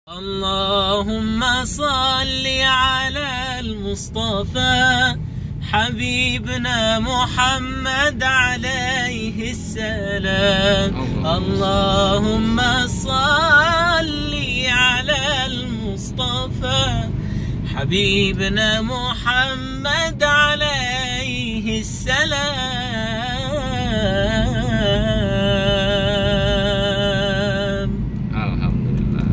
اللهم صل على المصطفى حبيبنا محمد عليه السلام. اللهم صل على المصطفى حبيبنا محمد عليه السلام.